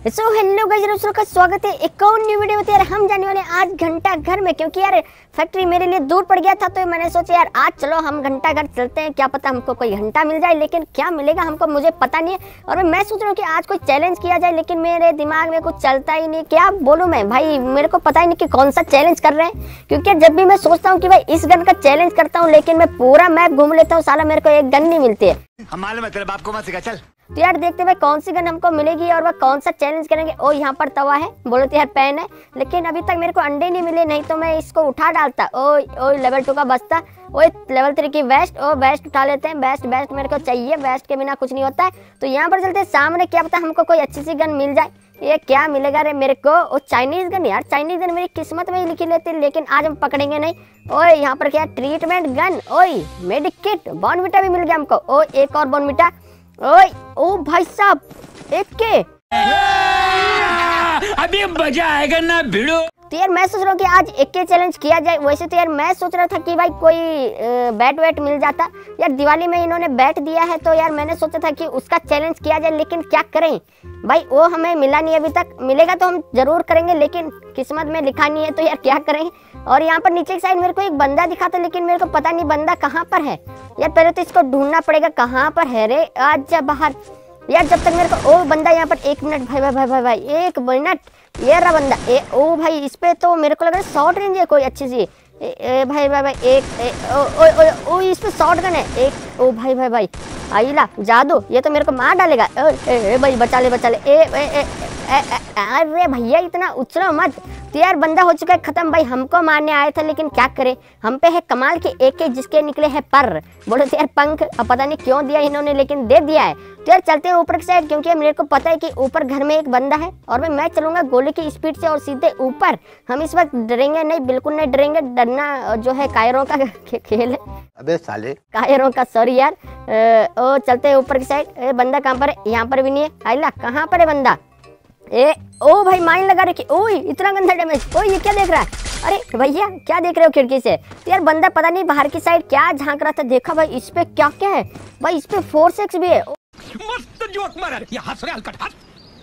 So hello guys, दोस्तों का स्वागत है एक और न्यू वीडियो में। यार हम जाने वाले आज घंटा घर में, क्योंकि यार फैक्ट्री मेरे लिए दूर पड़ गया था, तो मैंने सोचा यार आज चलो हम घंटा घर चलते हैं। क्या पता हमको कोई घंटा मिल जाए, लेकिन क्या मिलेगा हमको मुझे पता नहीं है। और मैं सोच रहा हूँ कि आज कोई चैलेंज किया जाए, लेकिन मेरे दिमाग में कुछ चलता ही नहीं। क्या बोलूँ मैं भाई, मेरे को पता ही नहीं कि कौन सा चैलेंज कर रहे हैं। क्योंकि जब भी मैं सोचता हूँ कि भाई इस गन का चैलेंज करता हूँ, लेकिन मैं पूरा मैप घूम लेता हूँ, साला मेरे को एक गन नहीं मिलती है। मालूम है तेरे बाप को मत सिखा, चल। तो यार देखते भाई कौन सी गन हमको मिलेगी और वह कौन सा चैलेंज करेंगे। ओ यहाँ पर तवा है, बोले तो यार पेन है, लेकिन अभी तक मेरे को अंडे नहीं मिले, नहीं तो मैं इसको उठा डालता। ओ लेवल 2 का बस्ता, ओ लेवल 3 की वेस्ट। ओ वेस्ट उठा लेते हैं, वेस्ट मेरे को चाहिए, वेस्ट के बिना कुछ नहीं होता है। तो यहाँ पर चलते हैं सामने, क्या पता हमको कोई अच्छी सी गन मिल जाए। ये क्या मिलेगा रे मेरे को? ओ चाइनीज गन। यार चाइनीज गन मेरी किस्मत में ही लिखी लेती, लेकिन आज हम पकड़ेंगे नहीं। ओए यहाँ पर क्या ट्रीटमेंट गन, ओए मेडिकेट, बॉर्नविटा भी मिल गया हमको। ओ एक और बॉर्नविटा। ओए ओ भाई साहब, एक के अभी मजा आएगा ना भिड़ो। तो यार मैं सोच रहा हूँ कि आज एक के चैलेंज किया जाए। वैसे तो यार मैं सोच रहा था कि भाई कोई बैट वैट मिल जाता। यार दिवाली में इन्होंने बैट दिया है, तो यार मैंने सोचा था कि उसका चैलेंज किया जाए, लेकिन क्या करें भाई, वो हमें मिला नहीं अभी तक। मिलेगा तो हम जरूर करेंगे, लेकिन किस्मत में लिखा नहीं है, तो यार क्या करें। और यहाँ पर नीचे की साइड मेरे को एक बंदा दिखा था, लेकिन मेरे को पता नहीं बंदा कहाँ पर है। यार पहले तो इसको ढूंढना पड़ेगा, कहाँ पर है रे, आज जा बाहर। यार जब तक मेरे को ओ बंदा यहाँ पर, एक मिनट भाई भाई भाई भाई भाई, एक मिनट। ये रहा बंदा। ओ भाई इस पे तो मेरे को लग रहा है शॉर्ट रेंज है कोई अच्छी सी। भाई भाई भाई ओ इस पे शॉर्ट गन है एक। ओ भाई भाई भाई आइला जादू, ये तो मेरे को मार डालेगा। भाई बचा ले अरे भैया इतना उछलो मत। तो यार बंदा हो चुका है खत्म। भाई हमको मारने आया था, लेकिन क्या करे, हम पे है कमाल के एक जिसके निकले हैं पर, बोले तो यार पंख। अब पता नहीं क्यों दिया इन्होंने, लेकिन दे दिया है। तो यार चलते हैं ऊपर की साइड, क्योंकि मेरे को पता है कि ऊपर घर में एक बंदा है, और मैं चलूंगा गोले की स्पीड से और सीधे ऊपर। हम इस वक्त डरेंगे नहीं, बिल्कुल नहीं डरेंगे। डरना जो है कायरों का खेल है। अबे साले कायरों का, सॉरी यार। ओ चलते हैं ऊपर की साइड। बंदा कहाँ पर है? यहाँ पर भी नहीं है। आइला कहाँ पर है बंदा? ओ भाई माइन लगा रखी। ओए इतना गंदा डैमेज। ओए ये क्या देख रहा है? अरे भैया क्या देख रहे हो खिड़की से? तो यार बंदा पता नहीं बाहर की साइड क्या झांक रहा था। देखा भाई इस पे क्या क्या है? भाई इस पे 4x भी है। मस्त जोक मारा, ये हंस रहे हलकट हंस।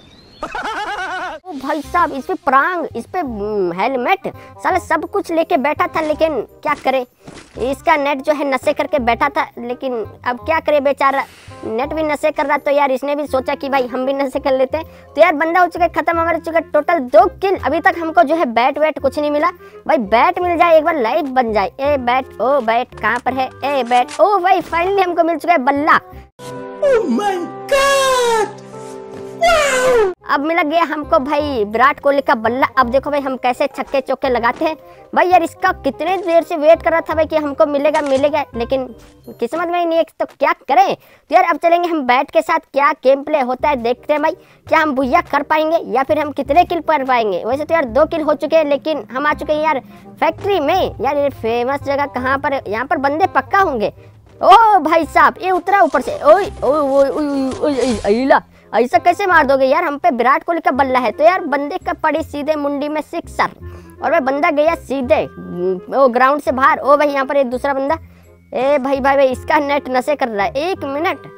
ओ भाई साहब इस पे प्रांग, इस पे हेलमेट, साला सब कुछ लेके बैठा था, लेकिन क्या करे, इसका नेट जो है नशे करके बैठा था। लेकिन अब क्या करे बेचारा, नेट भी नशे कर रहा, तो यार इसने भी सोचा कि भाई हम भी नशे कर लेते हैं। तो यार बंदा हो चुका है खत्म, हमारे चुका टोटल 2 किल। अभी तक हमको जो है बैट वैट कुछ नहीं मिला। भाई बैट मिल जाए एक बार, लाइफ बन जाए। ए बैट, ओ बैट कहाँ पर है? ए बैट, ओ भाई फाइनली हमको मिल चुका है बल्ला। ओह माय गॉड, अब मिल गया हमको भाई विराट कोहली का बल्ला। अब देखो भाई हम कैसे छक्के चौके लगाते हैं। भाई यार इसका कितने देर से वेट कर रहा था भाई कि हमको मिलेगा, लेकिन किस्मत में ही नहीं है, तो क्या करें। तो यार अब चलेंगे हम बैट के साथ, क्या गेम प्ले होता है देखते हैं भाई। क्या हम भुइया कर पाएंगे, या फिर हम कितने किल कर पाएंगे। वैसे तो यार 2 किल हो चुके हैं, लेकिन हम आ चुके हैं यार फैक्ट्री में। यार ये फेमस जगह कहाँ पर है? यहाँ पर बंदे पक्का होंगे। ओ भाई साहब ये उतरा ऊपर से। ओए ओए ऐसा कैसे मार दोगे यार? हम पे विराट कोहली का बल्ला है। तो यार बंदे का पड़ी सीधे मुंडी में सिक्सर, और भाई बंदा गया सीधे वो ग्राउंड से बाहर। ओ भाई यहाँ पर एक दूसरा बंदा। ए भाई भाई भाई इसका नेट नशे कर रहा है। एक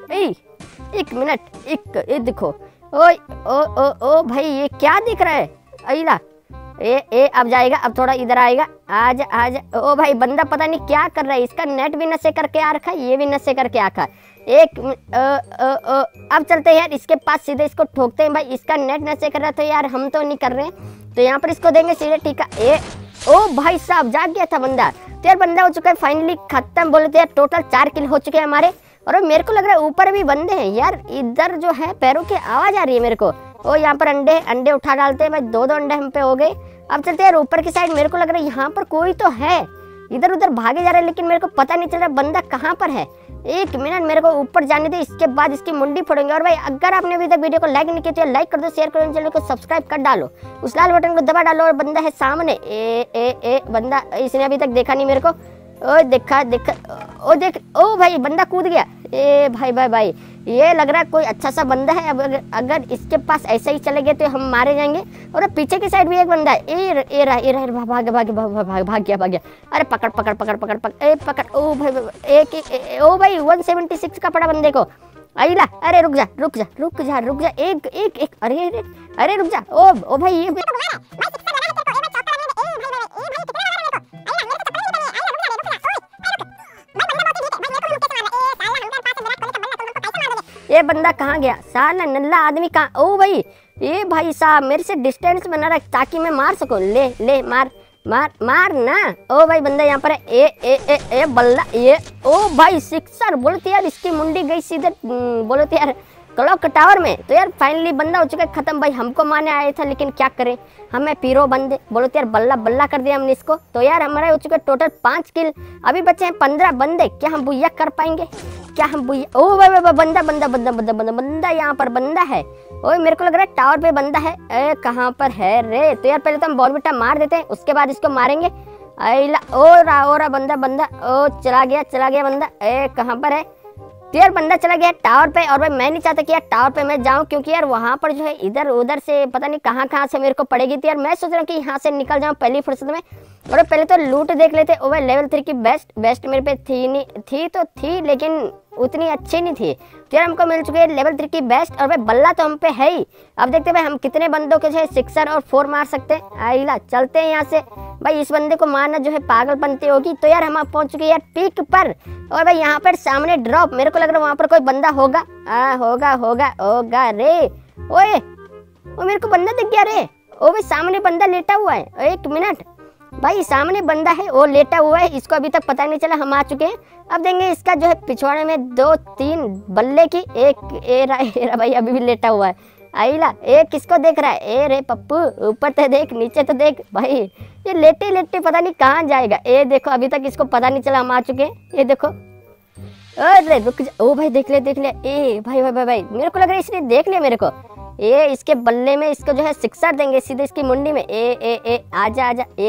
मिनट ये देखो। ओ भाई ये क्या दिख रहा है? अइला अब जाएगा, अब थोड़ा इधर आएगा। आज ओ भाई बंदा पता नहीं क्या कर रहा है, इसका नेट भी नशे करके आ रखा है, ये भी नशे करके आखा है। अब चलते हैं यार इसके पास, सीधे इसको ठोकते हैं। भाई इसका नेट नशे कर रहा है, तो यार हम तो नहीं कर रहे हैं, तो यहाँ पर इसको देंगे सीधे टीका। ओ भाई साहब जाग गया था बंदा। तो यार बंदा हो चुका है फाइनली खत्म। बोले तो यार टोटल 4 किल हो चुके हैं हमारे। और मेरे को लग रहा है ऊपर भी बंदे हैं यार, इधर जो है पैरों की आवाज आ रही है मेरे को। ओ यहाँ पर अंडे उठा डालते हैं भाई, 2 अंडे हम पे हो गए। अब चलते हैं यार ऊपर की साइड। मेरे को लग रहा है यहाँ पर कोई तो है, इधर उधर भागे जा रहे हैं, लेकिन मेरे को पता नहीं चल रहा बंदा कहाँ पर है। एक मिनट मेरे को ऊपर जाने दे, इसके बाद इसकी मुंडी फोड़ेंगे। और भाई अगर आपने अभी तक वीडियो को लाइक नहीं किया तो लाइक कर दो, शेयर करो, चैनल को सब्सक्राइब कर डालो, उस लाल बटन को दबा डालो। और बंदा है सामने। बंदा, इसने अभी तक देखा नहीं मेरे को। ओ देखा ओ देख, ओ भाई बंदा कूद गया। ए भाई भाई भाई ये लग रहा है कोई अच्छा सा बंदा है। अब अगर इसके पास ऐसे ही चले गए तो हम मारे जाएंगे। और पीछे की साइड भी एक बंदा है। ए रहा भाग गया। अरे पकड़। ओ भाई 176 का पड़ा बंदे को। आइला, अरे रुक जा रुक जा रुक जा रुक जा, एक एक एक, अरे अरे अरे रुक जा। ओ भाई ये बंदा कहाँ गया साला नल्ला आदमी कहाँ? ओ भाई ये भाई साहब मेरे से डिस्टेंस बना रहा ताकि मैं मार सकूं। ले ले मार मार मार ना। ओ भाई बंदा यहाँ पर है। ए बल्ला ये। ओ भाई सिक्सर बोलते यार, इसकी मुंडी गई सीधे बोलते यार क्लॉक टावर में। तो यार फाइनली बंदा हो चुका है खत्म। भाई हमको मारने आया था लेकिन क्या करें, हमें पीरो बंदे बोलते यार बल्ला बल्ला कर दिया हमने इसको। तो यार हमारा हो चुका है टोटल 5 किल, अभी बचे हैं 15 बंदे। क्या हम बुया कर पाएंगे? क्या हम बुया? ओ भाई बंदा बंदा बंदा बंदा बंदा बंदा यहाँ पर बंदा है। ओए मेरे को लग रहा है टावर पे बंदा है। ए कहाँ पर है रे? तो यार पहले तो हम बॉर्बिटा मार देते हैं, उसके बाद इसको मारेंगे। आइला ओ रहा बंदा बंदा। ओ चला गया बंदा। ए कहाँ पर है? तो यार बंदा चला गया टावर पे। और भाई मैं नहीं चाहता कि यार टावर पे मैं जाऊं, क्योंकि यार वहां पर जो है इधर उधर से पता नहीं कहाँ से मेरे को पड़ेगी। तो यार मैं सोच रहा हूँ कि यहाँ से निकल जाऊं पहली फुर्सत में। और पहले तो लूट देख लेते। ओ भाई लेवल 3 की बेस्ट मेरे पे थी लेकिन उतनी अच्छी नहीं थी। तो यार हमको मिल चुकी है लेवल 3 की बेस्ट। और भाई बल्ला तो हम पे है ही। अब देखते हैं भाई हम कितने बंदों के जो है 6 और 4 मार सकते हैं। आइला चलते हैं यहाँ से। भाई इस बंदे को मारना जो है पागलपंती होगी। तो यार हम पहुंच चुके हैं यार पीक पर। और भाई यहाँ पर सामने ड्रॉप, मेरे को लग रहा है वहां पर कोई बंदा होगा। होगा रे। ओए वो मेरे को बंदा दिख गया रे। ओ भाई सामने बंदा लेटा हुआ है। एक मिनट भाई सामने बंदा है, वो लेटा हुआ है, इसको अभी तक पता नहीं चला हम आ चुके हैं। अब देंगे इसका जो है पिछवाड़े में 2-3 बल्ले की। एक ए रहा भाई अभी भी लेटा हुआ है। आइला एक किसको देख रहा है? ए रे पप्पू ऊपर तो देख नीचे तो देख। भाई ये लेटे लेटे पता नहीं कहाँ जाएगा। ए देखो अभी तक इसको पता नहीं चला हम आ चुके हैं। ये देखो अरे रुक जा। ओ भाई देख ले ए भाई मेरे को लग रहा है इसने देख लिया मेरे को। ये इसके बल्ले में इसको जो है सिक्सर देंगे सीधे इसकी मुंडी में। ए आजा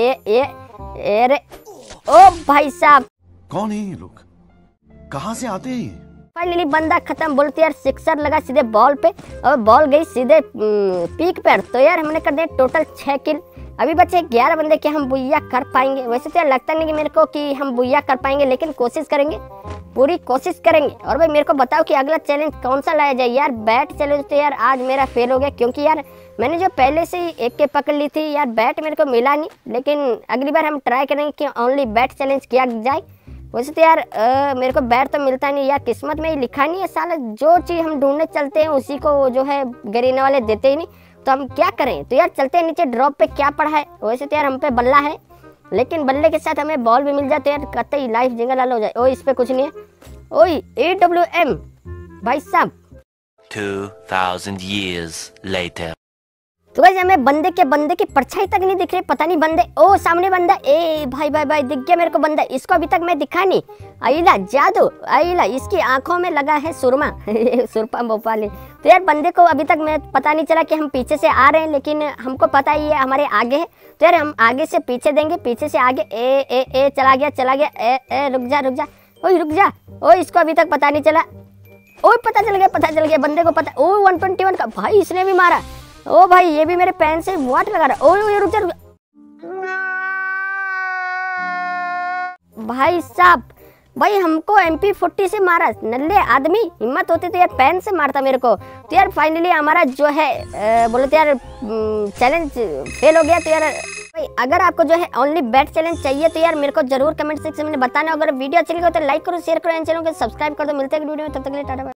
ए रे। ओ भाई साहब कौन है ये लोग, कहाँ से आते हैं? फाइनली बंदा खत्म। बोलते यार सिक्सर लगा सीधे बॉल पे और बॉल गई सीधे पीक पर। तो यार हमने कर दिया टोटल 6 किल। अभी बचे 11 बंदे। क्या हम बुया कर पाएंगे? वैसे तो यार लगता नहीं कि मेरे को कि हम बुया कर पाएंगे, लेकिन कोशिश करेंगे, पूरी कोशिश करेंगे। और भाई मेरे को बताओ कि अगला चैलेंज कौन सा लाया जाए। यार बैट चैलेंज तो यार आज मेरा फेल हो गया, क्योंकि यार मैंने जो पहले से ही एक के पकड़ ली थी यार बैट मेरे को मिला नहीं। लेकिन अगली बार हम ट्राई करेंगे कि ओनली बैट चैलेंज किया जाए। वैसे तो यार मेरे को बैट तो मिलता नहीं यार, किस्मत में ही लिखा नहीं है साला। जो चीज़ हम ढूंढने चलते हैं उसी को जो है गरीने वाले देते ही नहीं, तो हम क्या करें। तो यार चलते हैं नीचे ड्रॉप पे क्या पड़ा है। वैसे तो यार हम पे बल्ला है, लेकिन बल्ले के साथ हमें बॉल भी मिल जाए तो यार कतई लाइफ जंगल हो जाए। ओ इस पे कुछ नहीं है। ओए AWM भाई साहब 2000 years later। तो भाई हमें बंदे की परछाई तक नहीं दिख रही, पता नहीं बंदे। ओ सामने बंदा। ए भाई दिख गया मेरे को बंदा। इसको अभी तक मैं दिखा नहीं। आइला जादू। आइला इसकी आंखों में लगा है सुरमा सुरपा भोपाली। तो यार बंदे को अभी तक मैं पता नहीं चला कि हम पीछे से आ रहे हैं, लेकिन हमको पता ही है हमारे आगे है। तो यार हम आगे से पीछे देंगे, पीछे से आगे। ए चला गया। ए रुक जा। ओए रुक जा। ओ इसको अभी तक पता नहीं चला। ओए पता चल गया बंदे को पता। ओ 121 का भाई इसने भी मारा। ओ भाई ये भी मेरे पैन से वाट लगा रहा। ओ रुक जा। भाई साहब भाई हमको MP40 से मारा। नल्ले आदमी, हिम्मत होती तो यार पैन से मारता मेरे को। तो यार फाइनली हमारा जो है बोले तो यार चैलेंज फेल हो गया। तो यार भाई अगर आपको जो है ओनली बैट चैलेंज चाहिए तो यार मेरे को जरूर कमेंट सेक्शन में बताना। अगर वीडियो अच्छी लगे तो लाइक करो, शेयर करो, चैनल को सब्सक्राइब कर दो। मिलते हैं वीडियो में, तब तक के लिए टाटा।